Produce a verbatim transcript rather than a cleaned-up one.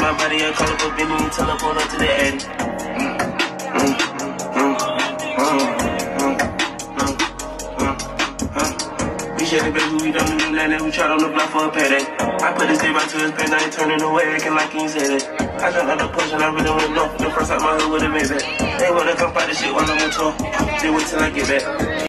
my body, I call up a Benny and teleport up to the Addy. Mm, mm, mm, mm, mm, mm, mm, mm. We share the baby, we don't do nothing, we tried on the block for a payday. I put this day back to his pen, I ain't turning away, acting like he ain't said it. I jumped out the push and I really went low. The first time I heard what it made back. They wanna come fight the shit while I'm on tour. They wait till I get back.